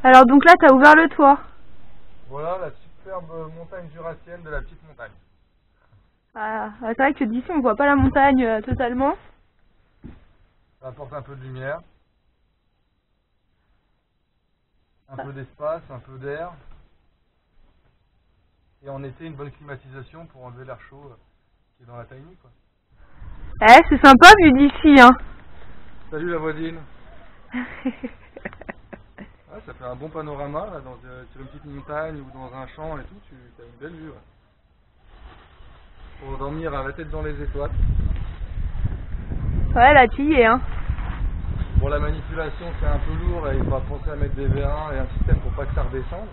Alors donc là, tu as ouvert le toit. Voilà la superbe montagne jurassienne de la petite montagne. Ah, c'est vrai que d'ici, on voit pas la montagne totalement. Ça apporte un peu de lumière, un peu d'espace, un peu d'air. Et en été, une bonne climatisation pour enlever l'air chaud qui est dans la tiny, quoi. Eh, c'est sympa vu d'ici, hein. Salut la voisine. Ouais, ça fait un bon panorama là, sur une petite montagne ou dans un champ et tout, tu as une belle vue. Ouais. Pour dormir à la tête dans les étoiles. Ouais, là, tu y es, hein. Pour la manipulation, c'est un peu lourd et il va penser à mettre des vérins et un système pour pas que ça redescende.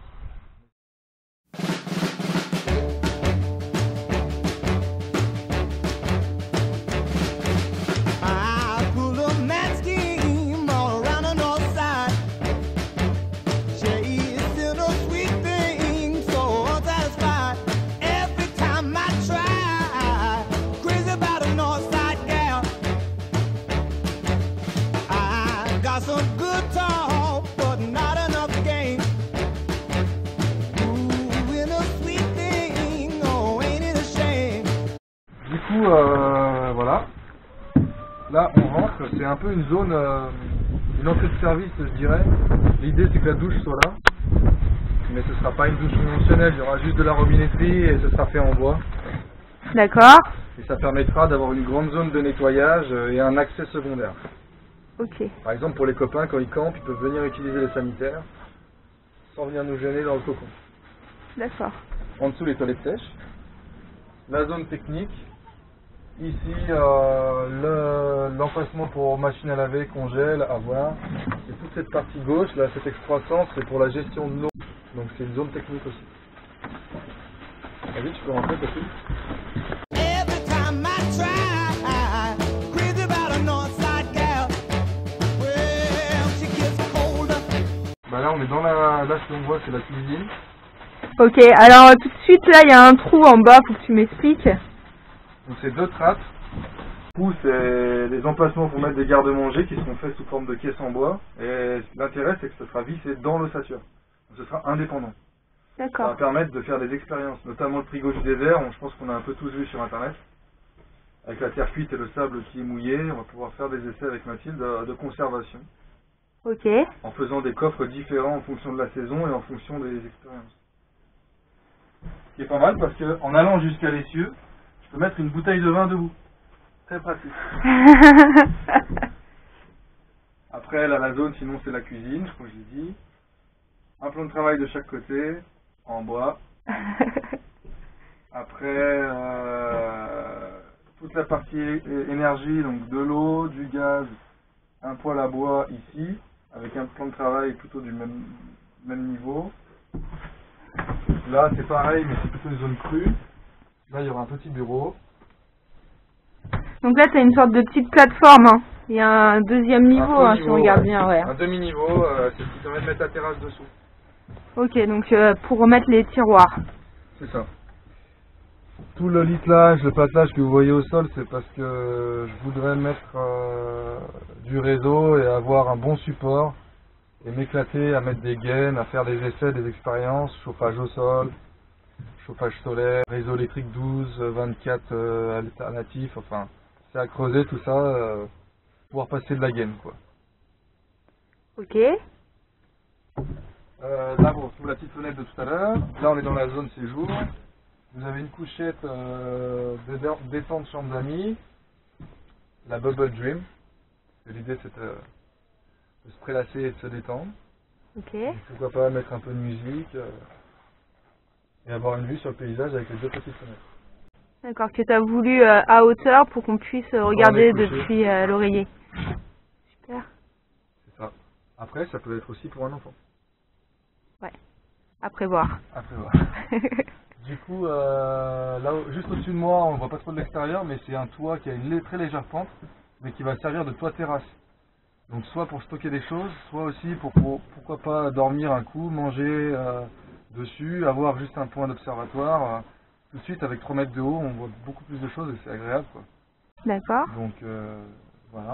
Du coup, voilà. Là, on rentre. C'est un peu une zone, une entrée de service, je dirais. L'idée, c'est que la douche soit là. Mais ce sera pas une douche conventionnelle. Il y aura juste de la robinetterie et ce sera fait en bois. D'accord. Et ça permettra d'avoir une grande zone de nettoyage et un accès secondaire. Ok. Par exemple, pour les copains, quand ils campent, ils peuvent venir utiliser les sanitaires sans venir nous gêner dans le cocon. D'accord. En dessous, les toilettes sèches. La zone technique. Ici, l'emplacement pour machine à laver, congèle, à voir. Et toute cette partie gauche, là, cette excroissance, c'est pour la gestion de l'eau. Donc c'est une zone technique aussi. Vas-y, tu peux rentrer, possible. Bah là, on est dans la... Là, ce qu'on voit, c'est la cuisine. Ok, alors tout de suite, là, il y a un trou en bas, faut que tu m'expliques. Donc c'est deux trappes. Du coup, c'est des emplacements pour mettre des garde-manger qui seront faits sous forme de caisses en bois. Et l'intérêt, c'est que ce sera vissé dans l'ossature. Donc ce sera indépendant. Ça va D'accord. permettre de faire des expériences, notamment le frigo du désert. Je pense qu'on a un peu tous vu sur internet. Avec la terre cuite et le sable qui est mouillé, on va pouvoir faire des essais avec Mathilde de conservation. Ok. En faisant des coffres différents en fonction de la saison et en fonction des expériences. Ce qui est pas mal parce qu'en allant jusqu'à l'essieu, je peux mettre une bouteille de vin debout. Très pratique. Après, là, la zone, sinon, c'est la cuisine, comme je l'ai dit. Un plan de travail de chaque côté, en bois. Après, toute la partie énergie, donc de l'eau, du gaz, un poêle à bois ici, avec un plan de travail plutôt du même niveau. Là, c'est pareil, mais c'est plutôt une zone crue. Là, il y aura un petit bureau. Donc là, tu as une sorte de petite plateforme, hein. Il y a un deuxième niveau, hein, si on regarde bien, ouais. Un demi-niveau, c'est ce qui permet de mettre la terrasse dessous. Ok, donc pour remettre les tiroirs. C'est ça. Tout le litelage, le patelage que vous voyez au sol, c'est parce que je voudrais mettre du réseau et avoir un bon support et m'éclater à mettre des gaines, à faire des essais, des expériences, chauffage au sol, chauffage solaire, réseau électrique 12, 24 alternatifs, enfin, c'est à creuser tout ça, pouvoir passer de la gaine, quoi. Ok. Là, bon, sous la petite fenêtre de tout à l'heure, là on est dans la zone séjour. Vous avez une couchette de détente chambre d'amis, la Bubble Dream. L'idée c'est de se prélasser et de se détendre. Ok. Et pourquoi pas mettre un peu de musique et avoir une vue sur le paysage avec les deux petites fenêtres. D'accord, que tu as voulu à hauteur pour qu'on puisse regarder depuis l'oreiller. Super. C'est ça. Après, ça peut être aussi pour un enfant. Ouais, à prévoir. À prévoir. Du coup, là, juste au-dessus de moi, on ne voit pas trop de l'extérieur, mais c'est un toit qui a une très légère pente, mais qui va servir de toit terrasse. Donc soit pour stocker des choses, soit aussi pour pourquoi pas dormir un coup, manger dessus, avoir juste un point d'observatoire. Tout de suite, avec 3 mètres de haut, on voit beaucoup plus de choses et c'est agréable, quoi. D'accord. Donc voilà.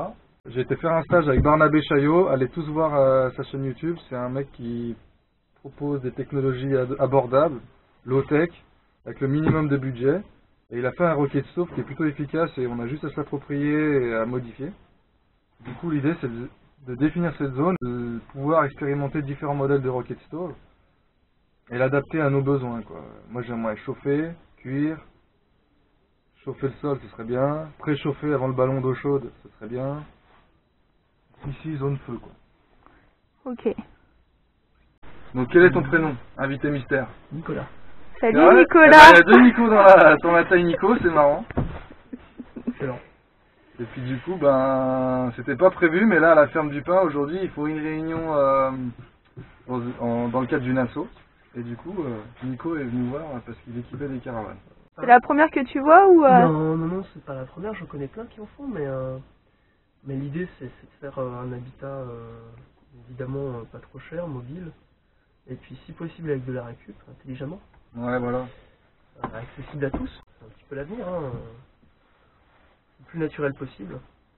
J'ai été faire un stage avec Barnabé Chaillot, allez tous voir sa chaîne YouTube, c'est un mec qui propose des technologies abordables, low-tech, avec le minimum de budget. Et il a fait un Rocket Stove qui est plutôt efficace et on a juste à se l'approprier et à modifier. Du coup, l'idée c'est de définir cette zone, de pouvoir expérimenter différents modèles de Rocket Stove et l'adapter à nos besoins, quoi. Moi j'aimerais chauffer, cuire, chauffer le sol, ce serait bien, préchauffer avant le ballon d'eau chaude, ce serait bien. Ici, zone feu, quoi. Ok. Donc quel est ton prénom, invité mystère? Nicolas. Salut Ouais, Nicolas. eh ben, il y a deux Nico dans la taille Nico, c'est marrant. Excellent. Et puis du coup, ben, c'était pas prévu, mais là, à la ferme du pain, aujourd'hui, il faut une réunion dans le cadre d'une asso. Et du coup, Nico est venu voir parce qu'il équipait des caravanes. C'est la première que tu vois ou Non, c'est pas la première, j'en connais plein qui en font, mais l'idée c'est de faire un habitat évidemment pas trop cher, mobile, et puis si possible avec de la récup, intelligemment, Ouais, voilà. accessible à tous, c'est un petit peu l'avenir, le plus naturel possible.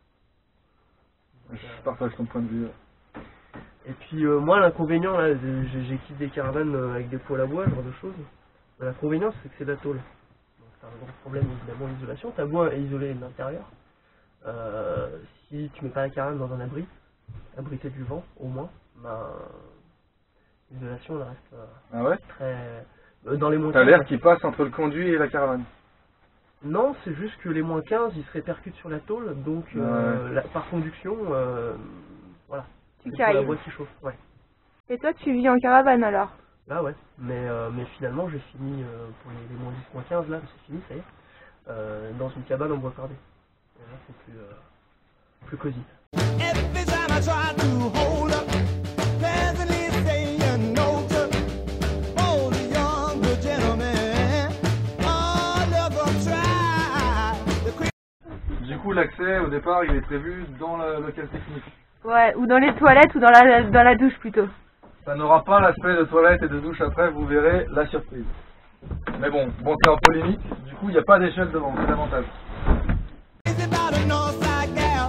Je partage ton point de vue. Et puis moi l'inconvénient, là, j'équipe des caravanes avec des poêles à bois, ce genre de choses. L'inconvénient c'est que c'est de la tôle. Donc c'est un gros problème évidemment l'isolation. T'as beau isoler l'intérieur. Si tu mets pas la caravane dans un abri, abrité du vent au moins, l'isolation elle reste Ah ouais? très... dans les moins T'as 15. l'air qui passe entre le conduit et la caravane. Non, c'est juste que les moins 15 ils se répercutent sur la tôle, donc par conduction, voilà. tu C'est la cailles? boîte qui chauffe, ouais. Et toi tu vis en caravane alors? Là ouais, mais finalement j'ai fini pour les moins 10, moins 15 là, c'est fini ça y est, dans une cabane en bois cordé. Et là c'est plus cosy. Every time I try to hold up, pleasantly saying no to all the younger gentlemen. Oh, never try. Du coup, l'accès au départ, il est prévu dans le local technique. Ouais, ou dans les toilettes ou dans la douche plutôt. Ça n'aura pas l'aspect de toilette et de douche après, vous verrez la surprise. Mais bon, c'est en polémique, du coup il n'y a pas d'échelle devant, c'est l'avantage. Is about a Northside gal.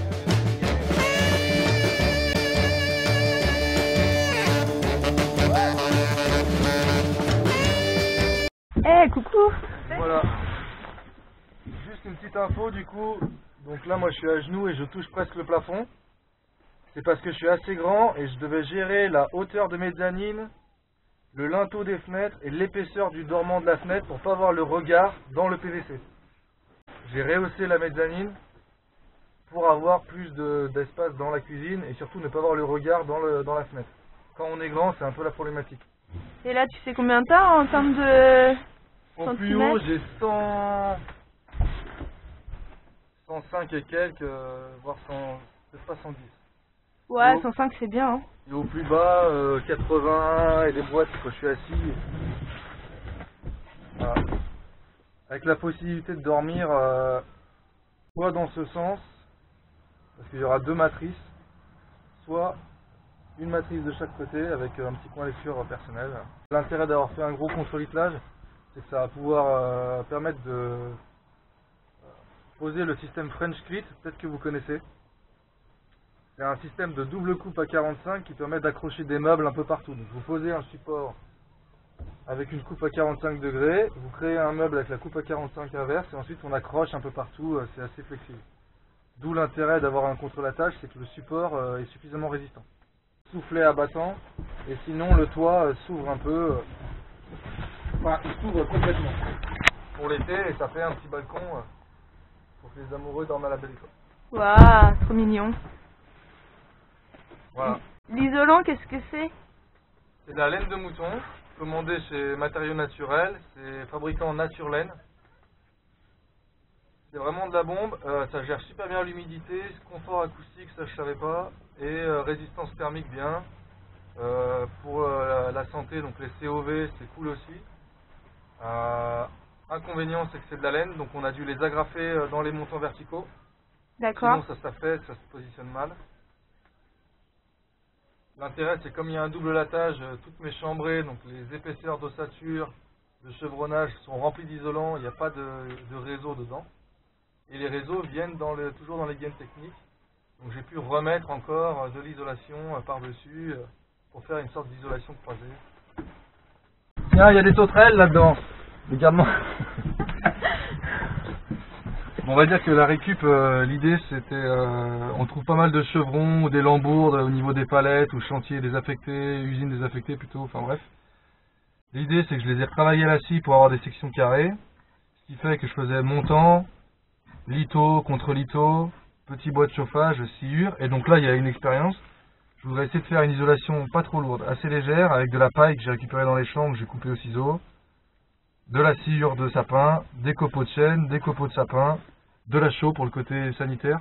Eh, coucou. Voilà. Juste une petite info du coup, donc là moi je suis à genoux et je touche presque le plafond. C'est parce que je suis assez grand et je devais gérer la hauteur de mezzanine, le linteau des fenêtres et l'épaisseur du dormant de la fenêtre pour pas avoir le regard dans le PVC. J'ai rehaussé la mezzanine pour avoir plus d'espace dans la cuisine et surtout ne pas avoir le regard dans la fenêtre. Quand on est grand, c'est un peu la problématique. Et là tu sais combien t'as en termes de Au plus haut, j'ai 105 et quelques, voire 100, peut-être pas 110. Ouais, Au- 105 c'est bien hein. Et au plus bas, 80 et des boîtes quand je suis assis. Voilà. Avec la possibilité de dormir soit dans ce sens, parce qu'il y aura deux matrices, soit une matrice de chaque côté avec un petit coin lecture personnel. L'intérêt d'avoir fait un gros contre-litelage, c'est que ça va pouvoir permettre de poser le système French Clit, peut-être que vous connaissez. C'est un système de double coupe à 45 qui permet d'accrocher des meubles un peu partout. Donc vous posez un support avec une coupe à 45 degrés, vous créez un meuble avec la coupe à 45 inverse et ensuite on accroche un peu partout, c'est assez flexible. D'où l'intérêt d'avoir un contre-latage, c'est que le support est suffisamment résistant. Soufflet abattant, et sinon le toit s'ouvre un peu, enfin il s'ouvre complètement pour l'été et ça fait un petit balcon pour que les amoureux dorment à la belle école. Waouh, trop mignon. Voilà. L'isolant, qu'est-ce que c'est? C'est de la laine de mouton, commandée chez Matériaux Naturels, c'est fabriqué en nature laine. C'est vraiment de la bombe, ça gère super bien l'humidité, confort acoustique, ça je savais pas, et résistance thermique bien. Pour la santé, donc les COV, c'est cool aussi. Inconvénient, c'est que c'est de la laine, donc on a dû les agrafer dans les montants verticaux. D'accord. Sinon ça s'affaisse, ça se positionne mal. L'intérêt, c'est comme il y a un double latage, toutes mes chambrées, donc les épaisseurs d'ossature, de chevronnage sont remplies d'isolant, il n'y a pas de réseau dedans. Et les réseaux viennent toujours dans les gaines techniques. Donc j'ai pu remettre encore de l'isolation par-dessus pour faire une sorte d'isolation croisée. Tiens, il y a des sauterelles là-dedans. Regarde-moi. On va dire que la récup, l'idée c'était, on trouve pas mal de chevrons ou des lambourdes au niveau des palettes ou chantiers désaffectés, usines désaffectées plutôt, enfin bref. L'idée c'est que je les ai retravaillés à la scie pour avoir des sections carrées, ce qui fait que je faisais montant, litho contre litho, petit bois de chauffage, sciure, et donc là il y a une expérience. Je voudrais essayer de faire une isolation pas trop lourde, assez légère, avec de la paille que j'ai récupérée dans les champs, que j'ai coupée au ciseau, de la sciure de sapin, des copeaux de chêne, des copeaux de sapin, de la chaux pour le côté sanitaire,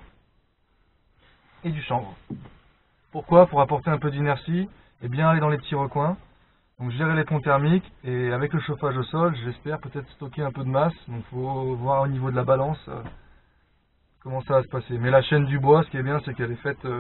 et du chanvre. Pourquoi? Pour apporter un peu d'inertie, et bien aller dans les petits recoins. Donc gérer les ponts thermiques, et avec le chauffage au sol, j'espère peut-être stocker un peu de masse, donc il faut voir au niveau de la balance comment ça va se passer. Mais la chaîne du bois, ce qui est bien, c'est qu'elle est faite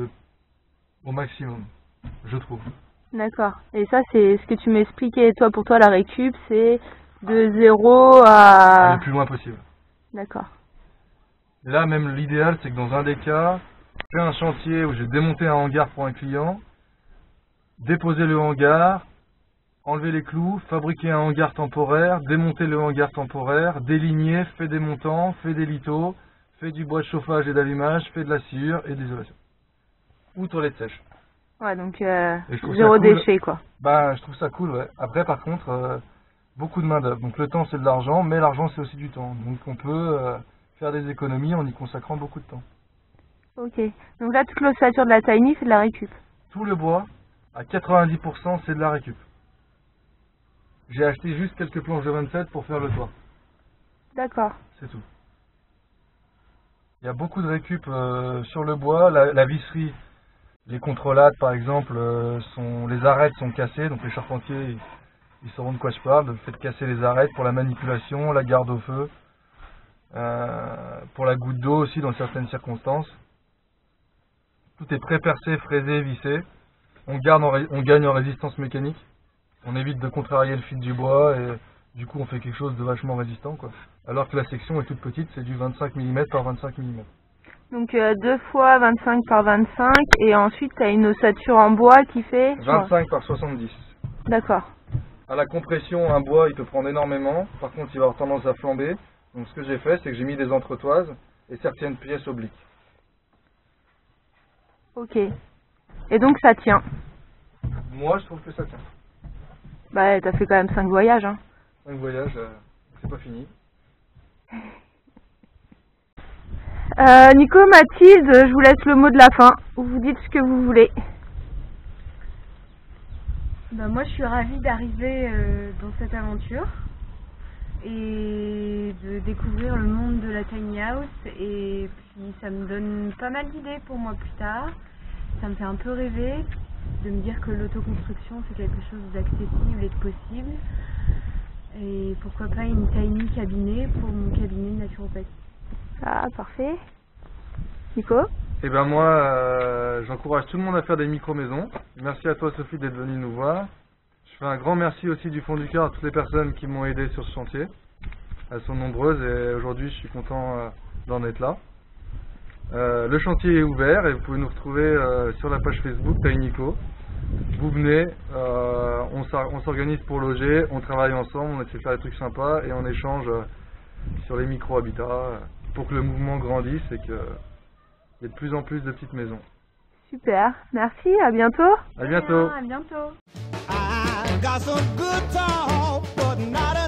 au maximum, je trouve. D'accord. Et ça, c'est ce que tu m'expliquais. Toi, pour toi, la récup, c'est de 0 à... Le plus loin possible. D'accord. Là, même l'idéal, c'est que dans un des cas, je fais un chantier où j'ai démonté un hangar pour un client, déposer le hangar, enlever les clous, fabriquer un hangar temporaire, démonter le hangar temporaire, déligner, fait des montants, fait des lithos, fait du bois de chauffage et d'allumage, fait de la sciure et de l'isolation. Ou toilette sèche. Ouais, donc 0 cool. Déchet, quoi. Bah, je trouve ça cool, ouais. Après, par contre, beaucoup de main d'œuvre. Donc le temps, c'est de l'argent, mais l'argent, c'est aussi du temps. Donc on peut faire des économies en y consacrant beaucoup de temps. Ok. Donc là, toute l'ossature de la tiny, c'est de la récup. Tout le bois, à 90%, c'est de la récup. J'ai acheté juste quelques planches de 27 pour faire le toit. D'accord. C'est tout. Il y a beaucoup de récup sur le bois. La visserie, les contrôlades par exemple, les arêtes sont cassées. Donc les charpentiers, ils sauront de quoi je parle. Le fait de casser les arêtes pour la manipulation, la garde au feu. Pour la goutte d'eau aussi dans certaines circonstances. Tout est pré-percé, fraisé, vissé. On gagne en résistance mécanique. On évite de contrarier le fil du bois et du coup on fait quelque chose de vachement résistant, quoi. Alors que la section est toute petite, c'est du 25 mm par 25 mm. Donc 2 fois 25 par 25 et ensuite tu as une ossature en bois qui fait... 25 par 70. D'accord. À la compression, un bois il peut prendre énormément, par contre il va avoir tendance à flamber. Donc ce que j'ai fait, c'est que j'ai mis des entretoises et certaines pièces obliques. Ok. Et donc ça tient. Moi je trouve que ça tient. Bah t'as fait quand même 5 voyages, hein. 5 voyages, c'est pas fini. Nico, Mathilde, je vous laisse le mot de la fin. Vous dites ce que vous voulez. Bah moi je suis ravie d'arriver dans cette aventure et de découvrir le monde de la tiny house, et puis ça me donne pas mal d'idées pour moi plus tard. Ça me fait un peu rêver de me dire que l'autoconstruction c'est quelque chose d'accessible et de possible, et pourquoi pas une tiny cabinet pour mon cabinet de naturopathie. Ah, parfait. Nico? Et ben moi, j'encourage tout le monde à faire des micro-maisons. Merci à toi Sophie d'être venue nous voir. Je fais un grand merci aussi du fond du cœur à toutes les personnes qui m'ont aidé sur ce chantier. Elles sont nombreuses et aujourd'hui je suis content d'en être là. Le chantier est ouvert et vous pouvez nous retrouver sur la page Facebook Tinyco. Vous venez, on s'organise pour loger, on travaille ensemble, on essaie de faire des trucs sympas et on échange sur les micro-habitats pour que le mouvement grandisse et qu'il y ait de plus en plus de petites maisons. Super, merci, à bientôt. À bientôt. À bientôt. I got some good talk, but not